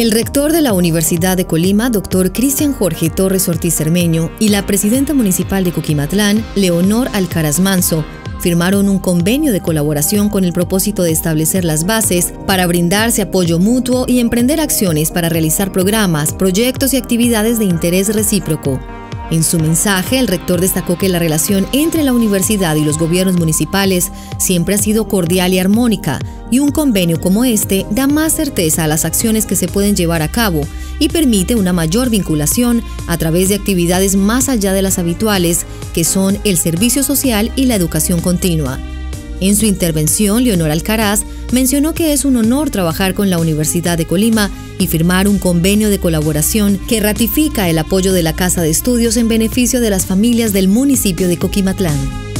El rector de la Universidad de Colima, Dr. Cristian Jorge Torres Ortiz Cermeño, y la presidenta municipal de Coquimatlán, Leonor Alcaraz Manso, firmaron un convenio de colaboración con el propósito de establecer las bases para brindarse apoyo mutuo y emprender acciones para realizar programas, proyectos y actividades de interés recíproco. En su mensaje, el rector destacó que la relación entre la universidad y los gobiernos municipales siempre ha sido cordial y armónica, y un convenio como este da más certeza a las acciones que se pueden llevar a cabo y permite una mayor vinculación a través de actividades más allá de las habituales, que son el servicio social y la educación continua. En su intervención, Leonor Alcaraz mencionó que es un honor trabajar con la Universidad de Colima y firmar un convenio de colaboración que ratifica el apoyo de la Casa de Estudios en beneficio de las familias del municipio de Coquimatlán.